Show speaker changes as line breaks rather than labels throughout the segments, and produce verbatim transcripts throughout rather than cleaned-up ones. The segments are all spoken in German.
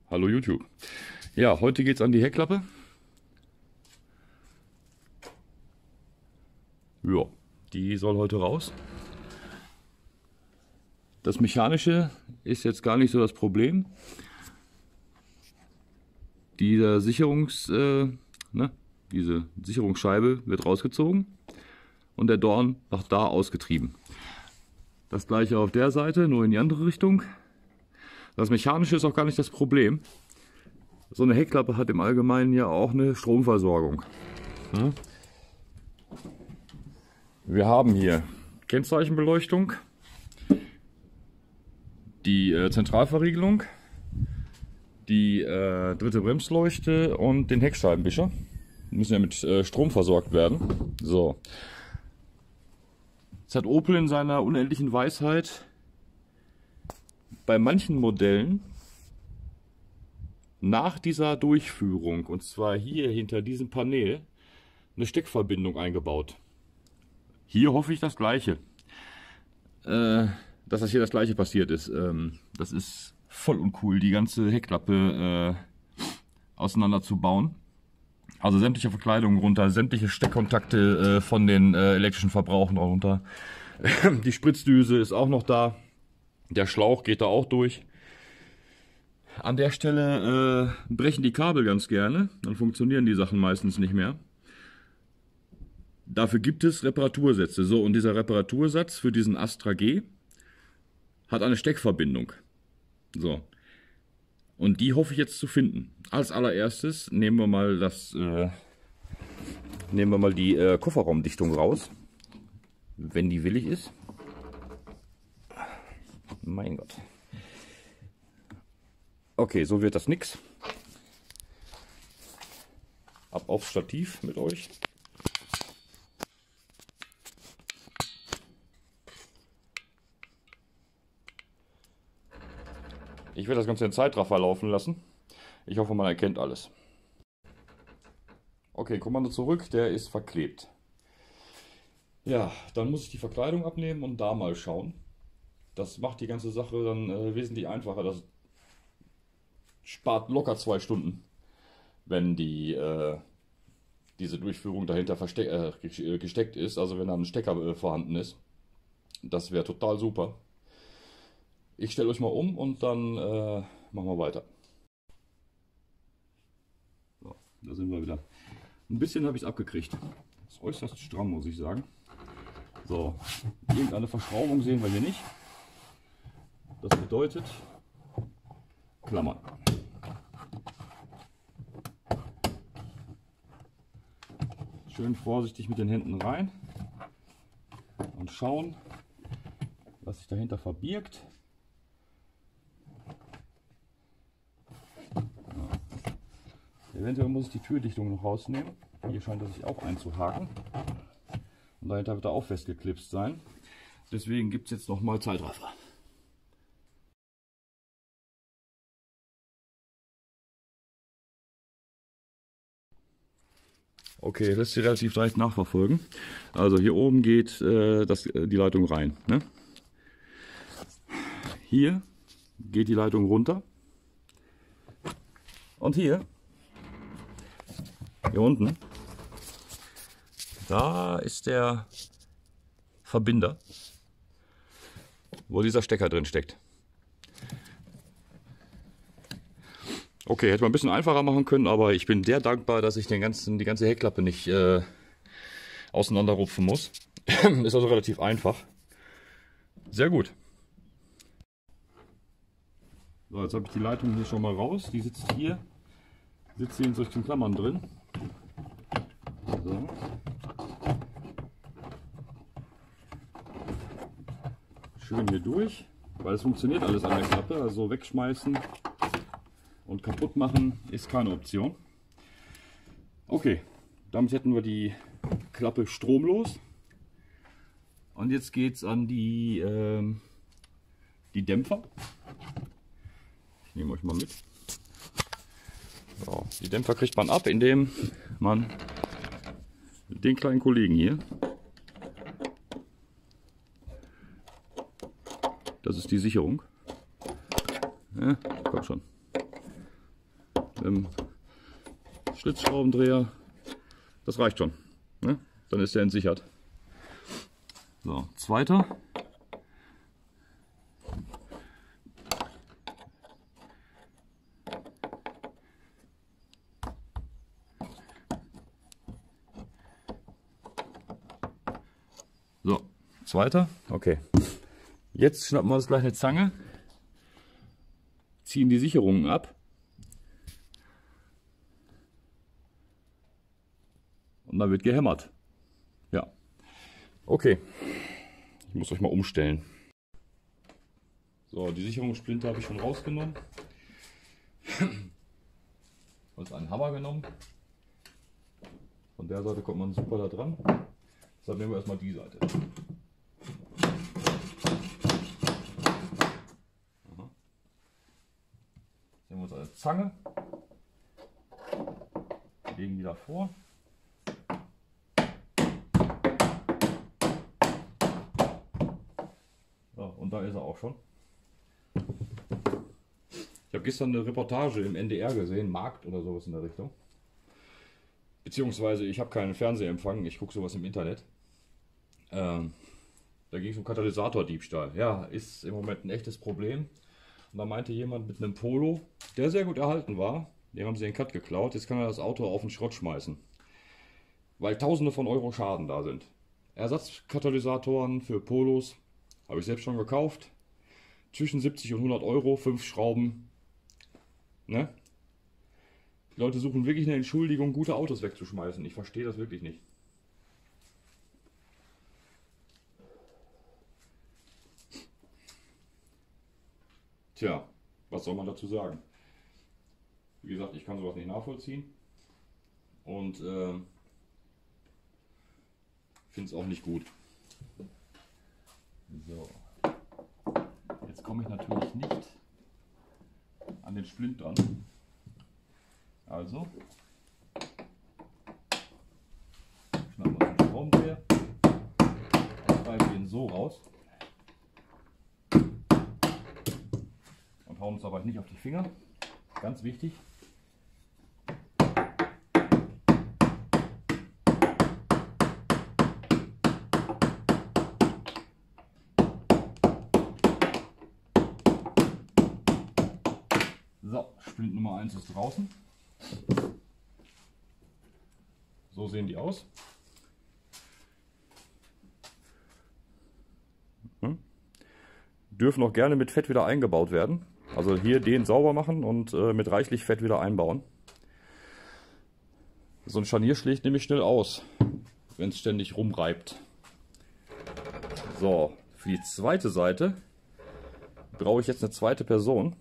Hallo YouTube. Ja, heute geht es an die Heckklappe. Ja, die soll heute raus. Das Mechanische ist jetzt gar nicht so das Problem. Dieser Sicherungs, äh, ne, diese Sicherungsscheibe wird rausgezogen und der Dorn nach da ausgetrieben. Das gleiche auf der Seite, nur in die andere Richtung. Das Mechanische ist auch gar nicht das Problem. So eine Heckklappe hat im Allgemeinen ja auch eine Stromversorgung. Hm? Wir haben hier Kennzeichenbeleuchtung, die äh, Zentralverriegelung, die äh, dritte Bremsleuchte und den Heckscheibenwischer. Die müssen ja mit äh, Strom versorgt werden. So. Jetzt hat Opel in seiner unendlichen Weisheit bei manchen Modellen nach dieser Durchführung, und zwar hier hinter diesem Panel, eine Steckverbindung eingebaut. Hier hoffe ich das Gleiche. Äh, dass das hier das Gleiche passiert ist. Ähm, das ist voll uncool, die ganze Heckklappe äh, auseinander zu bauen. Also sämtliche Verkleidungen runter, sämtliche Steckkontakte äh, von den äh, elektrischen Verbrauchern runter. Die Spritzdüse ist auch noch da. Der Schlauch geht da auch durch. An der Stelle äh, brechen die Kabel ganz gerne. Dann funktionieren die Sachen meistens nicht mehr. Dafür gibt es Reparatursätze. So, und dieser Reparatursatz für diesen Astra G hat eine Steckverbindung. So. Und die hoffe ich jetzt zu finden. Als allererstes nehmen wir mal das, äh, nehmen wir mal die äh, Kofferraumdichtung raus, wenn die willig ist. Mein Gott. Okay, so wird das nix. Ab aufs Stativ mit euch. Ich werde das Ganze in Zeitraffer laufen lassen. Ich hoffe, man erkennt alles. Okay, Kommando zurück, der ist verklebt. Ja, dann muss ich die Verkleidung abnehmen und da mal schauen. Das macht die ganze Sache dann äh, wesentlich einfacher. Das spart locker zwei Stunden, wenn die, äh, diese Durchführung dahinter versteck, äh, gesteckt ist. Also wenn da ein Stecker äh, vorhanden ist. Das wäre total super. Ich stelle euch mal um und dann äh, machen wir weiter. So, da sind wir wieder. Ein bisschen habe ich es abgekriegt. Das ist äußerst stramm, muss ich sagen. So, irgendeine Verschraubung sehen wir hier nicht. Das bedeutet Klammern. Schön vorsichtig mit den Händen rein und schauen, was sich dahinter verbirgt. Eventuell muss ich die Türdichtung noch rausnehmen. Hier scheint das sich auch einzuhaken. Und dahinter wird er auch festgeklipst sein. Deswegen gibt es jetzt noch mal Zeitraffer. Okay, lässt sich relativ leicht nachverfolgen. Also hier oben geht äh, das, äh, die Leitung rein. Ne? Hier geht die Leitung runter. Und hier Hier unten, da ist der Verbinder, wo dieser Stecker drin steckt. Okay, hätte man ein bisschen einfacher machen können, aber ich bin sehr dankbar, dass ich den ganzen, die ganze Heckklappe nicht äh, auseinanderrupfen muss. Ist also relativ einfach. Sehr gut. So, jetzt habe ich die Leitung hier schon mal raus. Die sitzt hier, sitzt hier in solchen Klammern drin. So. Schön hier durch, weil es funktioniert alles an der Klappe, also wegschmeißen und kaputt machen ist keine Option. Okay, damit hätten wir die Klappe stromlos und jetzt geht es an die, äh, die Dämpfer. Ich nehme euch mal mit. So, die Dämpfer kriegt man ab, indem man den kleinen Kollegen hier, das ist die Sicherung, ja, komm schon, im Schlitzschraubendreher. Das reicht schon. Ne? Dann ist er entsichert. So, zweiter. So, zweiter. Okay. Jetzt schnappen wir uns gleich eine Zange, ziehen die Sicherungen ab und dann wird gehämmert. Ja. Okay. Ich muss euch mal umstellen. So, die Sicherungssplinter habe ich schon rausgenommen. Also einen Hammer genommen. Von der Seite kommt man super da dran. Deshalb nehmen wir erstmal die Seite. Aha. Jetzt nehmen wir uns eine Zange. Legen die davor. So, und da ist er auch schon. Ich habe gestern eine Reportage im N D R gesehen, Markt oder sowas in der Richtung. Beziehungsweise ich habe keinen Fernsehempfang, ich gucke sowas im Internet. Ähm, da ging es um Katalysatordiebstahl. Ja, ist im Moment ein echtes Problem. Und da meinte jemand mit einem Polo, der sehr gut erhalten war, dem haben sie den Cut geklaut, jetzt kann er das Auto auf den Schrott schmeißen. Weil Tausende von Euro Schaden da sind. Ersatzkatalysatoren für Polos habe ich selbst schon gekauft. Zwischen siebzig und hundert Euro, fünf Schrauben. Ne? Die Leute suchen wirklich eine Entschuldigung, gute Autos wegzuschmeißen. Ich verstehe das wirklich nicht. Tja, was soll man dazu sagen? Wie gesagt, ich kann sowas nicht nachvollziehen. Und äh, finde es auch nicht gut. So. Jetzt komme ich natürlich nicht an den Splintern. Also schnappen wir uns den Schraubendreher und treiben den so raus und hauen uns aber nicht auf die Finger. Ganz wichtig. So, Splint Nummer eins ist draußen. So sehen die aus. Hm. Dürfen auch gerne mit Fett wieder eingebaut werden. Also hier den sauber machen und äh, mit reichlich Fett wieder einbauen. So ein Scharnier schlägt nämlich schnell aus, wenn es ständig rumreibt. So, für die zweite Seite brauche ich jetzt eine zweite Person.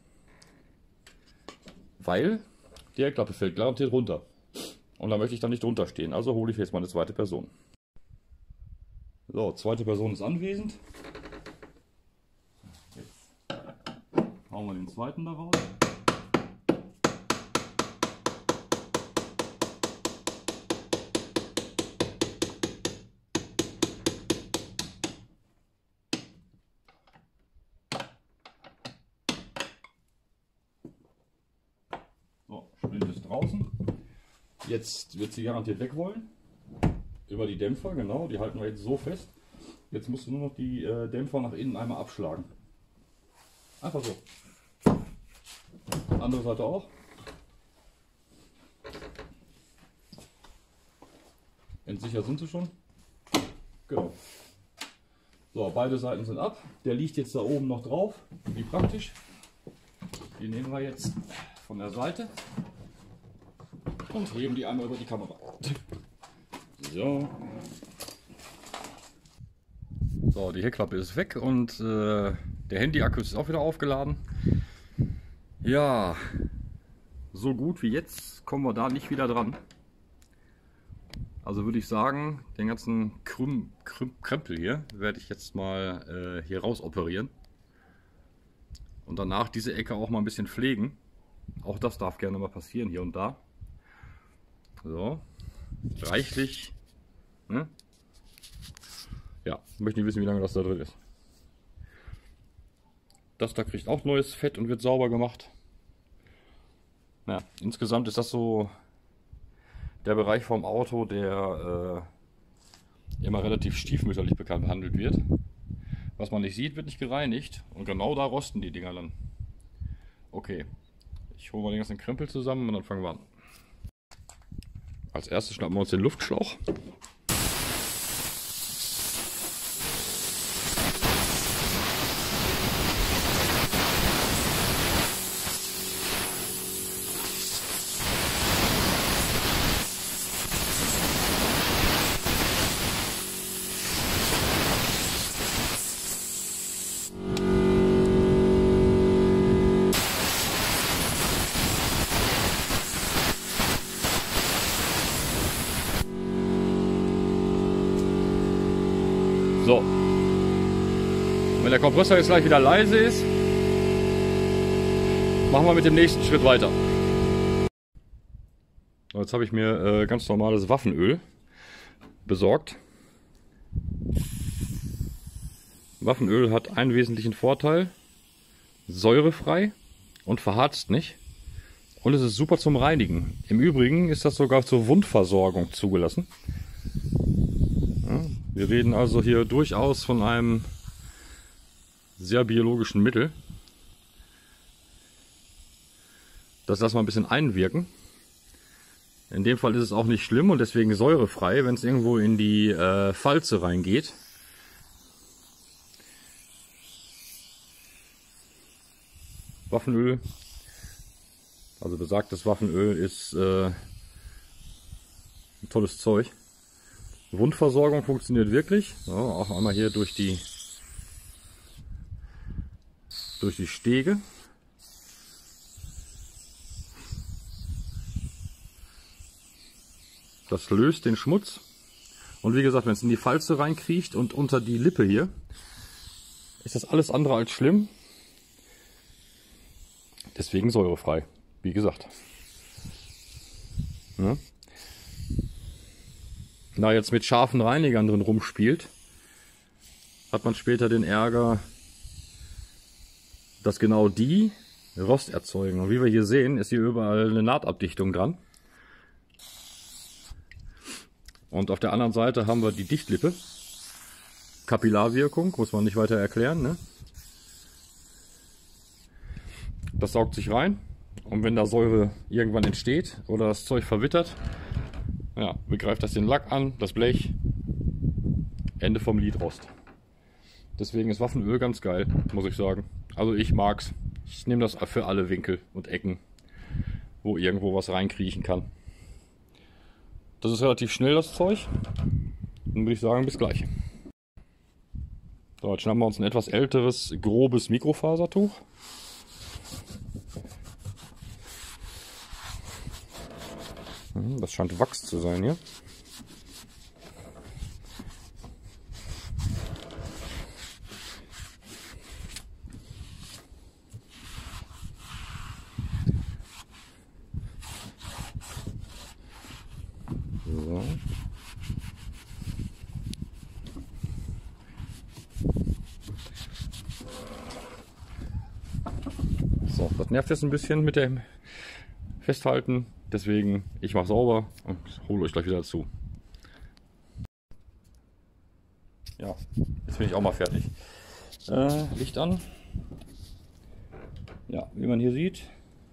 Weil die Heckklappe fällt garantiert runter. Und da möchte ich dann nicht drunter stehen. Also hole ich jetzt mal eine zweite Person. So, zweite Person ist anwesend. Jetzt hauen wir den zweiten da raus. So, Splint ist draußen. Jetzt wird sie garantiert weg wollen. Über die Dämpfer, genau, die halten wir jetzt so fest. Jetzt musst du nur noch die äh, Dämpfer nach innen einmal abschlagen. Einfach so. Andere Seite auch. Entsichert sind sie schon. Genau. So, beide Seiten sind ab. Der liegt jetzt da oben noch drauf. Wie praktisch. Die nehmen wir jetzt von der Seite und heben die einmal über die Kamera. So. So, die Heckklappe ist weg und äh, der Handy-Akku ist auch wieder aufgeladen. Ja, so gut wie jetzt kommen wir da nicht wieder dran. Also würde ich sagen, den ganzen Krüm, Krüm, Krempel hier werde ich jetzt mal äh, hier raus operieren. Und danach diese Ecke auch mal ein bisschen pflegen. Auch das darf gerne mal passieren hier und da. So, reichlich. Ne? Ja, möchte nicht wissen, wie lange das da drin ist. Das da kriegt auch neues Fett und wird sauber gemacht. Ja, insgesamt ist das so der Bereich vom Auto, der äh, immer relativ stiefmütterlich bekannt behandelt wird. Was man nicht sieht, wird nicht gereinigt und genau da rosten die Dinger dann. Okay, ich hole mal den ganzen Krempel zusammen und dann fangen wir an. Als erstes schnappen wir uns den Luftschlauch. So, wenn der Kompressor jetzt gleich wieder leise ist, machen wir mit dem nächsten Schritt weiter. Jetzt habe ich mir äh, ganz normales Waffenöl besorgt. Waffenöl hat einen wesentlichen Vorteil: säurefrei und verharzt nicht. Und es ist super zum Reinigen. Im Übrigen ist das sogar zur Wundversorgung zugelassen. Ja, wir reden also hier durchaus von einem sehr biologischen Mittel. Das lassen wir ein bisschen einwirken. In dem Fall ist es auch nicht schlimm und deswegen säurefrei, wenn es irgendwo in die äh, Falze reingeht. Waffenöl, also besagtes Waffenöl, ist äh, ein tolles Zeug. Wundversorgung funktioniert wirklich. So, auch einmal hier durch die durch die Stege. Das löst den Schmutz. Und wie gesagt, wenn es in die Falze reinkriecht und unter die Lippe hier, ist das alles andere als schlimm. Deswegen säurefrei, wie gesagt. Ja. Wenn er jetzt mit scharfen Reinigern drin rumspielt, hat man später den Ärger, dass genau die Rost erzeugen. Und wie wir hier sehen, ist hier überall eine Nahtabdichtung dran. Und auf der anderen Seite haben wir die Dichtlippe. Kapillarwirkung, muss man nicht weiter erklären, ne? Das saugt sich rein. Und wenn da Säure irgendwann entsteht oder das Zeug verwittert, ja, begreift das den Lack an, das Blech, Ende vom Lied, Rost. Deswegen ist Waffenöl ganz geil, muss ich sagen. Also ich mag's. Ich nehme das für alle Winkel und Ecken, wo irgendwo was reinkriechen kann. Das ist relativ schnell, das Zeug. Dann würde ich sagen, bis gleich. So, jetzt schnappen wir uns ein etwas älteres, grobes Mikrofasertuch. Das scheint Wachs zu sein hier. So. So, das nervt jetzt ein bisschen mit dem Festhalten. Deswegen, ich mache sauber und hole euch gleich wieder dazu. Ja, jetzt bin ich auch mal fertig. Äh, Licht an. Ja, wie man hier sieht,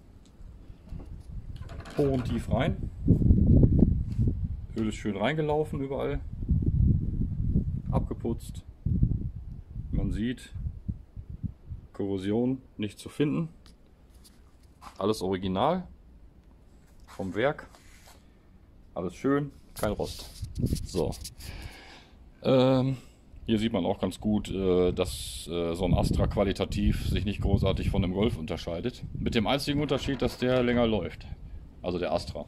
Poren tief rein. Öl ist schön reingelaufen überall. Abgeputzt. Man sieht, Korrosion nicht zu finden. Alles original. Vom Werk. Alles schön, kein Rost. So. Ähm, hier sieht man auch ganz gut, äh, dass äh, so ein Astra qualitativ sich nicht großartig von dem Golf unterscheidet. Mit dem einzigen Unterschied, dass der länger läuft. Also der Astra.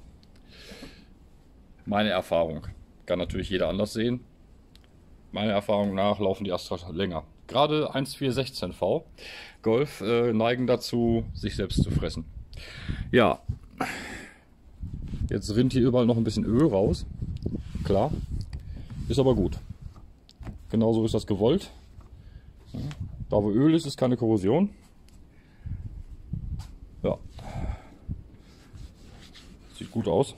Meine Erfahrung. Kann natürlich jeder anders sehen. Meiner Erfahrung nach laufen die Astra länger. Gerade eins vier sechzehn V Golf äh, neigen dazu, sich selbst zu fressen. Ja. Jetzt rinnt hier überall noch ein bisschen Öl raus. Klar. Ist aber gut. Genauso ist das gewollt. Da wo Öl ist, ist keine Korrosion. Ja. sieht gut aus.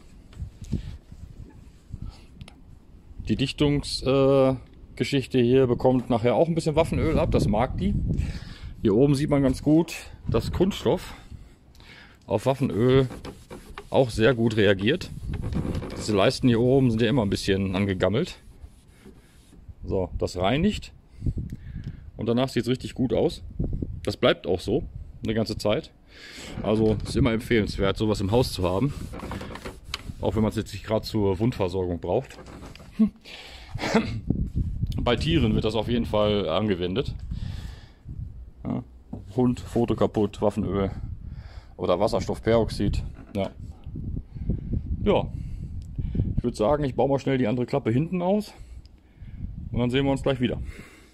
Die Dichtungsgeschichte äh, hier bekommt nachher auch ein bisschen Waffenöl ab, das mag die. Hier oben sieht man ganz gut, dass Kunststoff auf Waffenöl auch sehr gut reagiert. Diese Leisten hier oben sind ja immer ein bisschen angegammelt. So, das reinigt und danach sieht es richtig gut aus. Das bleibt auch so eine ganze Zeit. Also ist immer empfehlenswert, sowas im Haus zu haben. Auch wenn man es jetzt nicht gerade zur Wundversorgung braucht. Bei Tieren wird das auf jeden Fall angewendet. Ja, Hund, Foto kaputt, Waffenöl oder Wasserstoffperoxid. Ja. ja, ich würde sagen, ich baue mal schnell die andere Klappe hinten aus und dann sehen wir uns gleich wieder.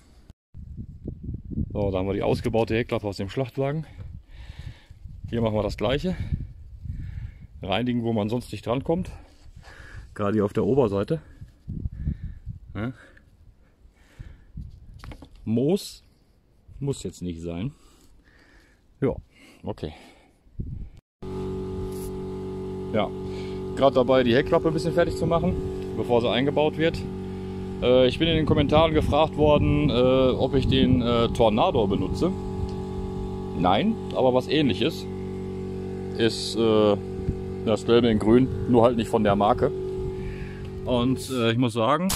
So, da haben wir die ausgebaute Heckklappe aus dem Schlachtwagen. Hier machen wir das gleiche. Reinigen, wo man sonst nicht drankommt. Gerade hier auf der Oberseite. Ja. Moos muss jetzt nicht sein. Ja, okay. Ja, gerade dabei die Heckklappe ein bisschen fertig zu machen, bevor sie eingebaut wird. Äh, ich bin in den Kommentaren gefragt worden, äh, ob ich den äh, Tornado benutze. Nein, aber was Ähnliches ist äh, das Gelbe in Grün, nur halt nicht von der Marke. Und äh, ich muss sagen,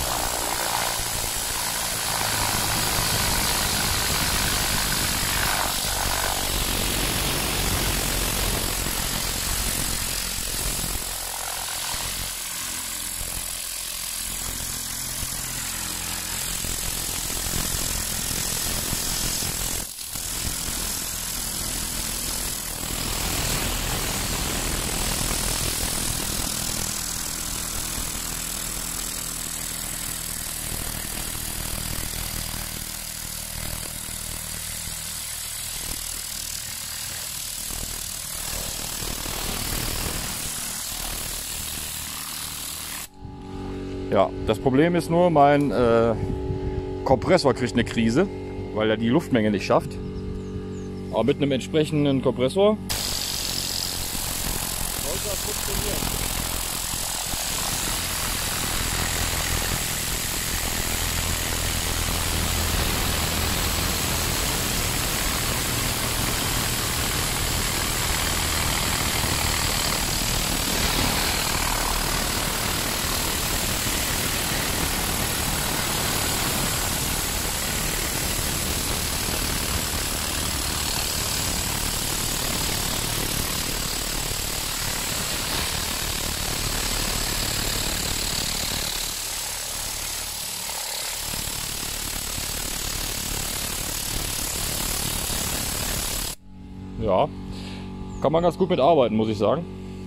ja, das Problem ist nur, mein äh, Kompressor kriegt eine Krise, weil er die Luftmenge nicht schafft. Aber mit einem entsprechenden Kompressor sollte das funktionieren. Ja, kann man ganz gut mitarbeiten, muss ich sagen.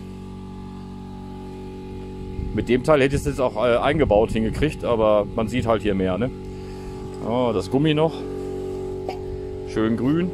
Mit dem Teil hätte ich es jetzt auch äh, eingebaut hingekriegt, aber man sieht halt hier mehr, ne? Oh, das Gummi noch. Schön grün.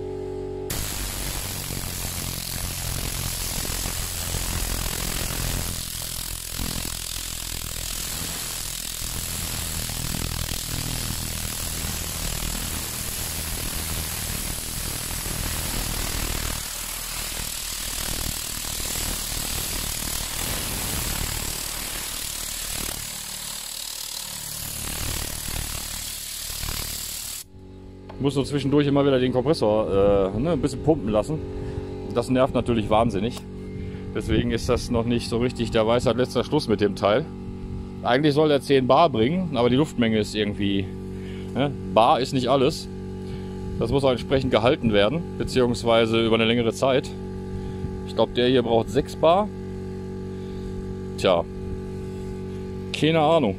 Muss so zwischendurch immer wieder den Kompressor äh, ne, ein bisschen pumpen lassen. Das nervt natürlich wahnsinnig. Deswegen ist das noch nicht so richtig der Weisheit letzter Schluss mit dem Teil. Eigentlich soll er zehn Bar bringen, aber die Luftmenge ist irgendwie... Ne, Bar ist nicht alles. Das muss auch entsprechend gehalten werden, beziehungsweise über eine längere Zeit. Ich glaube, der hier braucht sechs Bar. Tja, keine Ahnung.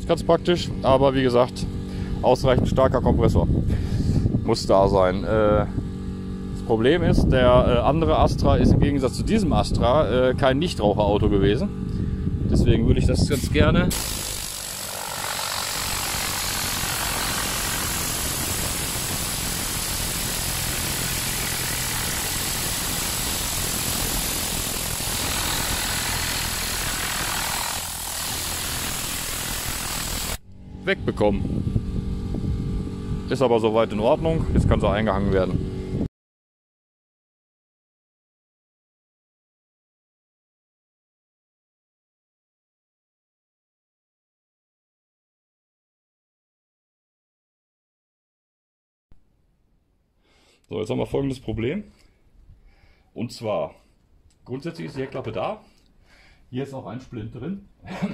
Ist ganz praktisch, aber wie gesagt, ausreichend starker Kompressor muss da sein. Äh, das Problem ist, der äh, andere Astra ist im Gegensatz zu diesem Astra äh, kein Nichtraucherauto gewesen. Deswegen würde ich das ganz gerne wegbekommen. Ist aber soweit in Ordnung. Jetzt kann sie eingehangen werden. So, jetzt haben wir folgendes Problem. Und zwar, grundsätzlich ist die Heckklappe da. Hier ist auch ein Splint drin.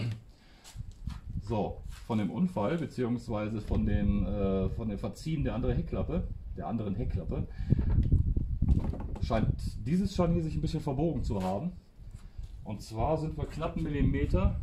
So, von dem Unfall bzw. von den äh, von den Verziehen der anderen Heckklappe, der anderen Heckklappe, scheint dieses schon hier sich ein bisschen verbogen zu haben. Und zwar sind wir knapp einen Millimeter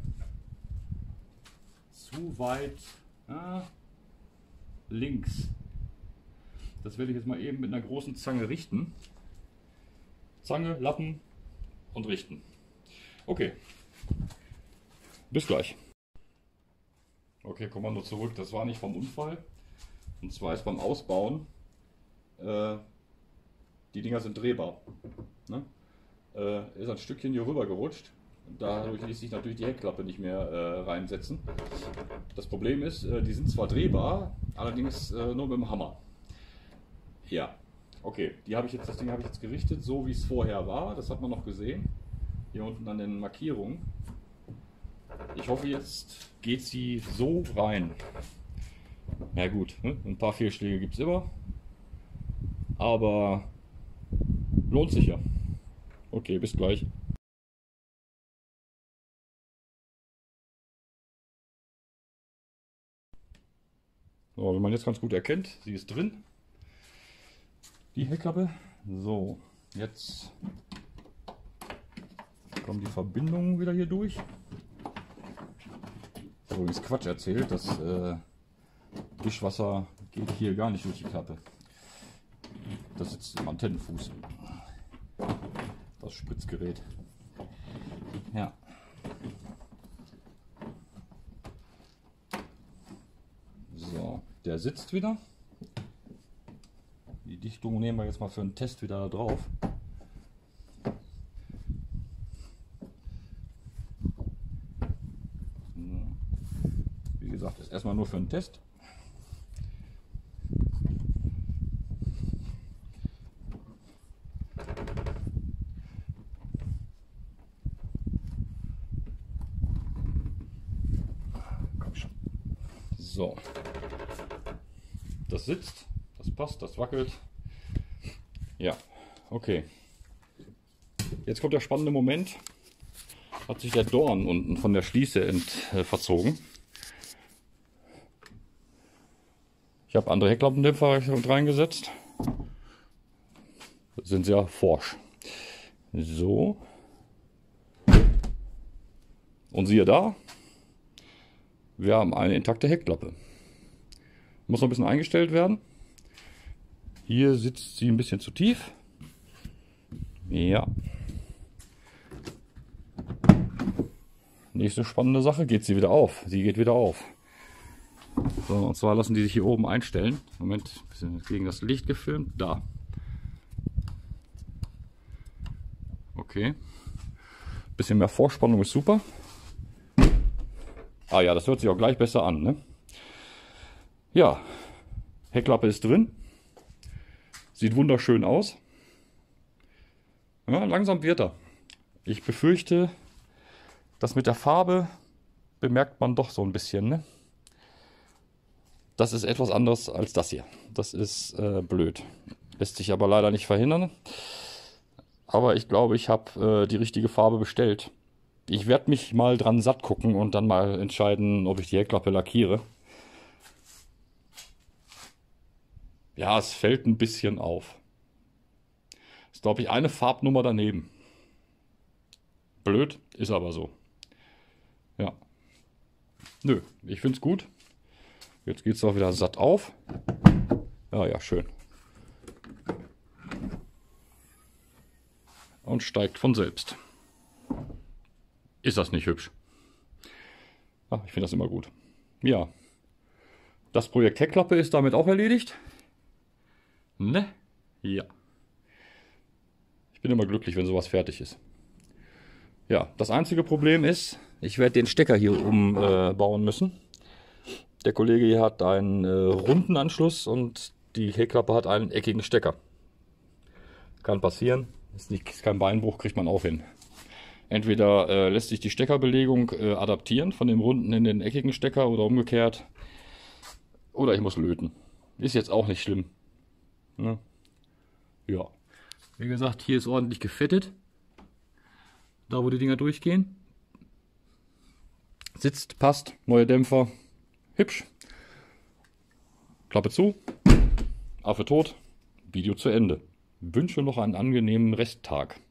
zu weit äh, links. Das werde ich jetzt mal eben mit einer großen Zange richten. Zange, Lappen und richten. Okay, bis gleich. Okay, Kommando zurück. Das war nicht vom Unfall. Und zwar ist beim Ausbauen, äh, die Dinger sind drehbar. Ne? Äh, ist ein Stückchen hier rüber gerutscht. Dadurch ließ sich natürlich die Heckklappe nicht mehr äh, reinsetzen. Das Problem ist, äh, die sind zwar drehbar, allerdings äh, nur mit dem Hammer. Ja, okay. Die habe ich jetzt, das Ding habe ich jetzt gerichtet, so wie es vorher war. Das hat man noch gesehen. Hier unten an den Markierungen. Ich hoffe, jetzt geht sie so rein. Na ja, gut, ne? Ein paar Fehlschläge gibt es immer. Aber lohnt sich ja. Okay, bis gleich. So, wie man jetzt ganz gut erkennt, sie ist drin. Die Heckklappe. So, jetzt kommen die Verbindungen wieder hier durch. Ich habe übrigens Quatsch erzählt, das äh, Wischwasser geht hier gar nicht durch die Klappe. Das sitzt im Antennenfuß. Das Spritzgerät. Ja. So, der sitzt wieder. Die Dichtung nehmen wir jetzt mal für einen Test wieder da drauf. Wie gesagt, ist erstmal nur für einen Test. Komm schon. So. Das sitzt, das passt, das wackelt. Ja, okay. Jetzt kommt der spannende Moment. Hat sich der Dorn unten von der Schließe ent, äh, verzogen. Ich habe andere Heckklappendämpfer reingesetzt. Das sind sehr forsch. So. Und siehe da, wir haben eine intakte Heckklappe. Muss noch ein bisschen eingestellt werden. Hier sitzt sie ein bisschen zu tief. Ja. Nächste spannende Sache, geht sie wieder auf. Sie geht wieder auf. So, und zwar lassen die sich hier oben einstellen. Moment, ein bisschen gegen das Licht gefilmt. Da. Okay. Bisschen mehr Vorspannung ist super. Ah ja, das hört sich auch gleich besser an, ne? Ja, Heckklappe ist drin. Sieht wunderschön aus. Ja, langsam wird er. Ich befürchte, das mit der Farbe bemerkt man doch so ein bisschen, ne? Das ist etwas anderes als das hier. Das ist äh, blöd. Lässt sich aber leider nicht verhindern. Aber ich glaube, ich habe äh, die richtige Farbe bestellt. Ich werde mich mal dran satt gucken und dann mal entscheiden, ob ich die Heckklappe lackiere. Ja, es fällt ein bisschen auf. Ist, glaube ich, eine Farbnummer daneben. Blöd, ist aber so. Ja. nö, ich finde es gut. Jetzt geht es auch wieder satt auf. Ja, ja, schön. Und steigt von selbst. Ist das nicht hübsch? Ach, ich finde das immer gut. Ja. Das Projekt Heckklappe ist damit auch erledigt. Ne? Ja. Ich bin immer glücklich, wenn sowas fertig ist. Ja, das einzige Problem ist, ich werde den Stecker hier umbauen äh, müssen. Der Kollege hier hat einen äh, runden Anschluss und die Heckklappe hat einen eckigen Stecker. Kann passieren, ist, nicht, ist kein Beinbruch, kriegt man auch hin. Entweder äh, lässt sich die Steckerbelegung äh, adaptieren von dem runden in den eckigen Stecker oder umgekehrt. Oder ich muss löten. Ist jetzt auch nicht schlimm. Ne? Ja. Wie gesagt, hier ist ordentlich gefettet. Da wo die Dinger durchgehen. Sitzt, passt, neue Dämpfer. Hübsch. Klappe zu. Affe tot. Video zu Ende. Wünsche noch einen angenehmen Resttag.